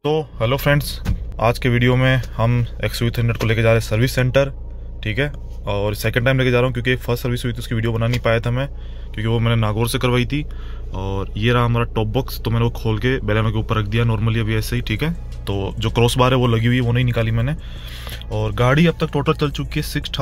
तो hello friends, आज के वीडियो में हम XUV300 को लेके जा रहे हैं सर्विस सेंटर। ठीक है, और सेकंड टाइम लेके जा रहा हूँ क्योंकि एक फर्स्ट सर्विस हुई थी, उसकी वीडियो बना नहीं पाया था मैं, क्योंकि वो मैंने नागौर से करवाई थी। और ये रहा हमारा टॉप बॉक्स, तो मैंने वो खोल के बैलेनो के ऊपर रख दिया नॉर्मली अभी ऐसे ही। ठीक है, तो जो क्रॉस बार है वो लगी हुई है, वो नहीं निकाली मैंने। और गाड़ी अब तक टोटल चल चुकी है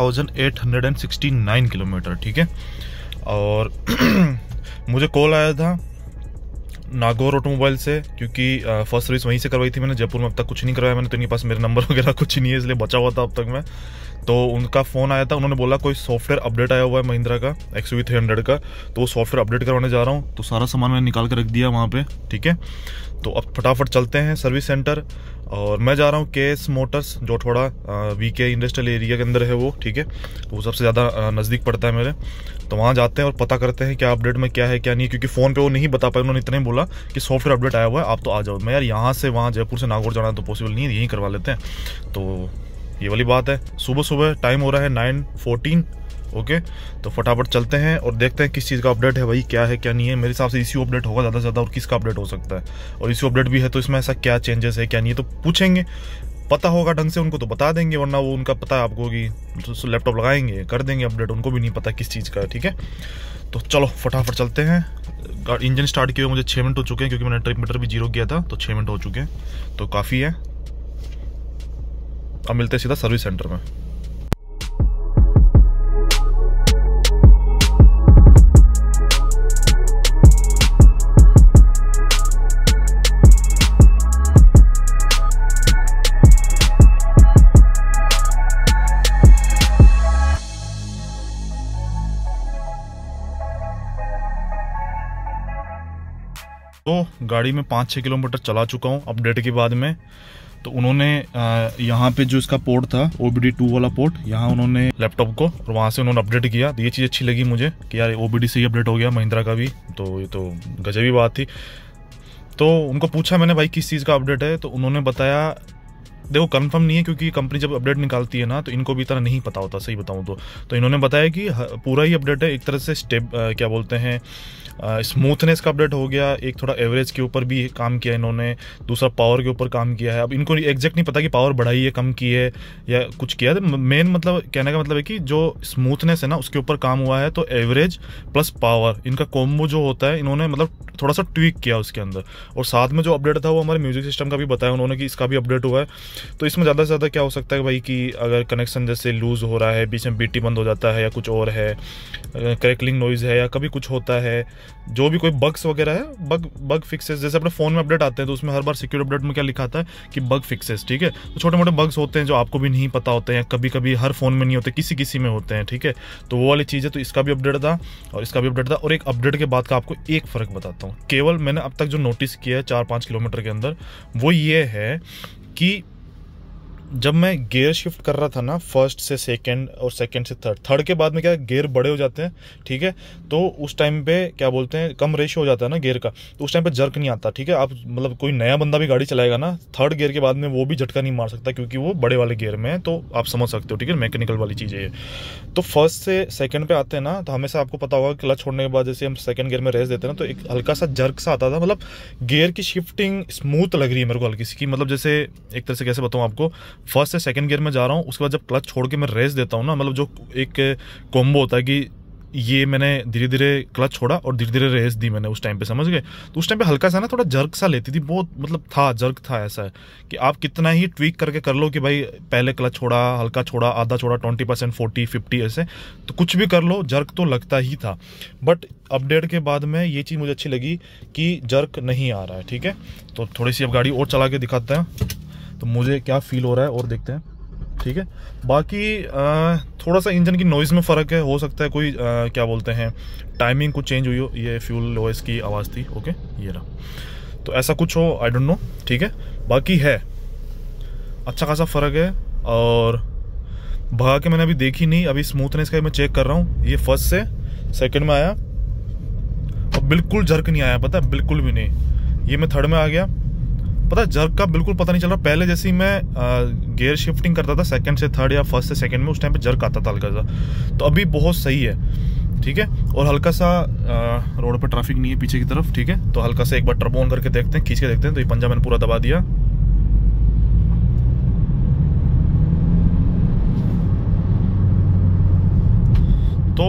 6869 किलोमीटर। ठीक है, और मुझे कॉल आया था नागौर ऑटोमोबाइल से, क्योंकि फर्स्ट सर्विस वहीं से करवाई थी मैंने। जयपुर में अब तक कुछ नहीं करवाया मैंने, तो इनके पास मेरे नंबर वगैरह कुछ नहीं है, इसलिए बचा हुआ था अब तक मैं। तो उनका फ़ोन आया था, उन्होंने बोला कोई सॉफ्टवेयर अपडेट आया हुआ है महिंद्रा का XUV300 का, तो वो सॉफ्टवेयर अपडेट करवाने जा रहा हूँ। तो सारा सामान मैंने निकाल कर रख दिया वहाँ पे। ठीक है, तो अब फटाफट चलते हैं सर्विस सेंटर। और मैं जा रहा हूँ KS मोटर्स, जो थोड़ा VK इंडस्ट्रियल एरिया के अंदर है वो। ठीक है, वो सबसे ज़्यादा नज़दीक पड़ता है मेरे। तो वहाँ जाते हैं और पता करते हैं क्या अपडेट में क्या है क्या नहीं है, क्योंकि फ़ोन पे वो नहीं बता पाए। उन्होंने इतना ही बोला कि सॉफ्टवेयर अपडेट आया हुआ है, आप तो आ जाओ। मैं यार यहाँ से वहाँ जयपुर से नागौर जाना तो पॉसिबल नहीं है, यहीं करवा लेते हैं। तो ये वाली बात है। सुबह सुबह टाइम हो रहा है 9:14। ओके, तो फटाफट चलते हैं और देखते हैं किस चीज़ का अपडेट है, भाई क्या है क्या नहीं है। मेरे हिसाब से ECU अपडेट होगा ज़्यादा से ज़्यादा, और किसका अपडेट हो सकता है। और ECU अपडेट भी है तो इसमें ऐसा क्या चेंजेस है क्या नहीं है, तो पूछेंगे, पता होगा ढंग से उनको तो बता देंगे, वरना वो उनका पता है आपको कि तो लैपटॉप लगाएंगे कर देंगे अपडेट, उनको भी नहीं पता किस चीज़ का है। ठीक है, तो चलो फटाफट चलते हैं। इंजन स्टार्ट किए हुए मुझे 6 मिनट हो चुके हैं, क्योंकि मैंने ट्रिप मीटर भी 0 किया था, तो 6 मिनट हो चुके हैं, तो काफ़ी है। अब मिलते हैं सीधा सर्विस सेंटर में। तो गाड़ी में 5-6 किलोमीटर चला चुका हूँ अपडेट के बाद में। तो उन्होंने यहाँ पे जो इसका पोर्ट था OBD2 वाला पोर्ट, यहाँ उन्होंने लैपटॉप को, और वहाँ से उन्होंने अपडेट किया। तो ये चीज़ अच्छी लगी मुझे कि यार OBD से ही अपडेट हो गया महिंद्रा का भी, तो ये तो गजबी बात थी। तो उनको पूछा मैंने, भाई किस चीज़ का अपडेट है, तो उन्होंने बताया देखो कंफर्म नहीं है, क्योंकि कंपनी जब अपडेट निकालती है ना तो इनको भी इतना नहीं पता होता, सही बताऊं तो इन्होंने बताया कि पूरा ही अपडेट है। एक तरह से स्टेप क्या बोलते हैं, स्मूथनेस का अपडेट हो गया, एक थोड़ा एवरेज के ऊपर भी काम किया इन्होंने, दूसरा पावर के ऊपर काम किया है। अब इनको एग्जैक्ट नहीं पता कि पावर बढ़ाई है कम की है या कुछ किया है। मेन मतलब कहने का मतलब है कि जो स्मूथनेस है ना उसके ऊपर काम हुआ है, तो एवरेज प्लस पावर इनका कॉम्बो जो होता है, इन्होंने मतलब थोड़ा सा ट्वीक किया उसके अंदर। और साथ में जो अपडेट था वो हमारे म्यूजिक सिस्टम का भी बताया उन्होंने कि इसका भी अपडेट हुआ है। तो इसमें ज़्यादा से ज़्यादा क्या हो सकता है भाई, कि अगर कनेक्शन जैसे लूज़ हो रहा है, बीच में BT बंद हो जाता है, या कुछ और है, क्रैकलिंग नॉइज़ है, या कभी कुछ होता है, जो भी कोई बग्स वगैरह है, बग फिक्सेस। जैसे अपने फ़ोन में अपडेट आते हैं तो उसमें हर बार सिक्योर अपडेट में क्या लिखा आता है कि बग फिक्सेस। ठीक है, तो छोटे मोटे बग्स होते हैं जो आपको भी नहीं पता होते हैं, कभी कभी हर फ़ोन में नहीं होते, किसी किसी में होते हैं। ठीक है, तो वो वाली चीज़ है। तो इसका भी अपडेट था और इसका भी अपडेट था। और एक अपडेट के बाद का आपको एक फ़र्क बताता हूँ, केवल मैंने अब तक जो नोटिस किया है 4-5 किलोमीटर के अंदर, वो ये है कि जब मैं गियर शिफ्ट कर रहा था ना फर्स्ट से सेकंड और सेकंड से थर्ड के बाद में क्या गियर बड़े हो जाते हैं। ठीक है, तो उस टाइम पे क्या बोलते हैं, कम रेशियो हो जाता है ना गियर का, तो उस टाइम पे जर्क नहीं आता। ठीक है, आप मतलब कोई नया बंदा भी गाड़ी चलाएगा ना, थर्ड गियर के बाद में वो भी झटका नहीं मार सकता, क्योंकि वो बड़े वाले गियर में है। तो आप समझ सकते हो, ठीक है, मैकेनिकल वाली चीज़ है ये। तो फर्स्ट से सेकंड पे आते हैं ना, तो हमेशा आपको पता होगा क्लच छोड़ने के बाद जैसे हम सेकंड गियर में रेस देते हैं ना, तो एक हल्का सा जर्क सा आता था। मतलब गियर की शिफ्टिंग स्मूथ लग रही है मेरे को हल्की सी, की मतलब जैसे एक तरह से कैसे बताऊँ आपको, फर्स्ट से सेकंड गियर में जा रहा हूँ, उसके बाद जब क्लच छोड़ के मैं रेस देता हूँ ना, मतलब जो एक कॉम्बो होता है कि ये मैंने धीरे धीरे क्लच छोड़ा और धीरे धीरे रेस दी मैंने, उस टाइम पे समझ गए। तो उस टाइम पे हल्का सा ना थोड़ा जर्क सा लेती थी, बहुत मतलब था जर्क था। ऐसा है कि आप कितना ही ट्वीक करके कर लो कि भाई पहले क्लच छोड़ा, हल्का छोड़ा, आधा छोड़ा, 20%, 40, 50 ऐसे, तो कुछ भी कर लो जर्क तो लगता ही था। बट अपडेट के बाद में ये चीज़ मुझे अच्छी लगी कि जर्क नहीं आ रहा है। ठीक है, तो थोड़ी सी अब गाड़ी और चला के दिखाते हैं तो मुझे क्या फील हो रहा है और देखते हैं। ठीक है, बाकी थोड़ा सा इंजन की नॉइज़ में फ़र्क है, हो सकता है कोई क्या बोलते हैं टाइमिंग कुछ चेंज हुई हो, ये फ्यूल नॉइज़ की आवाज़ थी। ओके, ये रहा, तो ऐसा कुछ हो, आई डोंट नो। ठीक है, बाकी है अच्छा खासा फ़र्क है। और भगा के मैंने अभी देखी नहीं, अभी स्मूथनेस का मैं चेक कर रहा हूँ। ये फर्स्ट से सेकंड में आया और बिल्कुल जर्क नहीं आया, पता है, बिल्कुल भी नहीं। ये मैं थर्ड में आ गया, पता है जर्क का बिल्कुल पता नहीं चल रहा। पहले जैसे ही मैं गियर शिफ्टिंग करता था सेकंड से थर्ड या फर्स्ट से सेकंड में, उस टाइम पे जर्क आता था हल्का सा। तो अभी बहुत सही है। ठीक है, और हल्का सा रोड पे ट्रैफिक नहीं है पीछे की तरफ। ठीक है, तो हल्का सा एक बार टर्बो ऑन करके देखते हैं, खींच के देखते हैं। तो ये पंजा मैंने पूरा दबा दिया, तो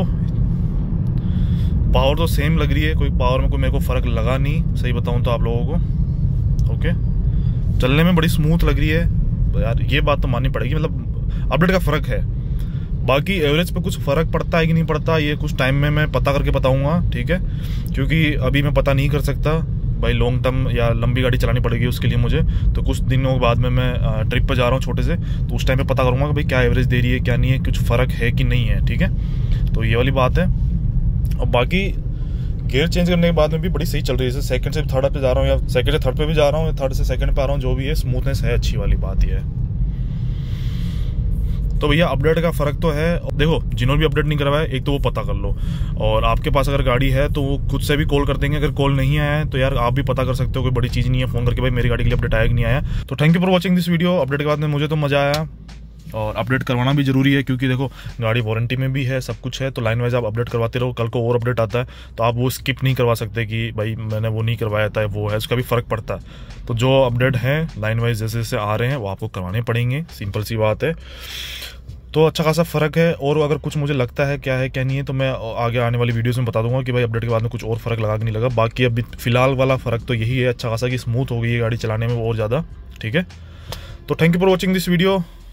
पावर तो सेम लग रही है, कोई पावर में कोई मेरे को फ़र्क लगा नहीं, सही बताऊं तो आप लोगों को। ओके, चलने में बड़ी स्मूथ लग रही है तो यार ये बात तो माननी पड़ेगी, मतलब अपडेट का फ़र्क है। बाकी एवरेज पे कुछ फ़र्क पड़ता है कि नहीं पड़ता, ये कुछ टाइम में मैं पता करके बताऊंगा, ठीक है, क्योंकि अभी मैं पता नहीं कर सकता भाई। लॉन्ग टर्म या लंबी गाड़ी चलानी पड़ेगी उसके लिए मुझे, तो कुछ दिनों बाद में मैं ट्रिप पर जा रहा हूँ छोटे से, तो उस टाइम पे पता करूँगा कि भाई क्या एवरेज दे रही है क्या नहीं है, कुछ फ़र्क है कि नहीं है, ठीक है। तो ये वाली बात है। और बाकी गियर चेंज करने के बाद में भी बड़ी सही चल रही है, जैसे सेकंड से थर्ड पे जा रहा हूँ या सेकंड से थर्ड पे भी जा रहा हूँ या थर्ड से सेकंड पे आ रहा हूँ, जो भी है स्मूथनेस है, अच्छी वाली बात ये है। तो भैया अपडेट का फ़र्क तो है। देखो, जिन्होंने भी अपडेट नहीं करवाया, एक तो वो पता कर लो, और आपके पास अगर गाड़ी है तो वो खुद से भी कॉल कर देंगे। अगर कॉल नहीं आया है तो यार आप भी पता कर सकते हो, कोई बड़ी चीज़ नहीं है, फ़ोन करके भाई मेरी गाड़ी के लिए अपडेट आया कि नहीं आया। तो thank you for watching this video. Update के बाद में मुझे तो मज़ा आया, और अपडेट करवाना भी ज़रूरी है, क्योंकि देखो गाड़ी वारंटी में भी है, सब कुछ है, तो लाइन वाइज आप अपडेट करवाते रहो। कल को और अपडेट आता है तो आप वो स्किप नहीं करवा सकते कि भाई मैंने वो नहीं करवाया था, वो है, उसका भी फ़र्क पड़ता है। तो जो अपडेट है लाइन वाइज जैसे जैसे आ रहे हैं वो आपको करवाने पड़ेंगे, सिंपल सी बात है। तो अच्छा खासा फ़र्क है, और अगर कुछ मुझे लगता है क्या है क्या नहीं है तो मैं आगे आने वाली वीडियोस में बता दूंगा कि भाई अपडेट के बाद में कुछ और फ़र्क लगा कि नहीं लगा। बाकी अभी फ़िलहाल वाला फ़र्क तो यही है अच्छा खासा कि स्मूथ हो गई है गाड़ी चलाने में और ज़्यादा, ठीक है। तो thank you for watching this video.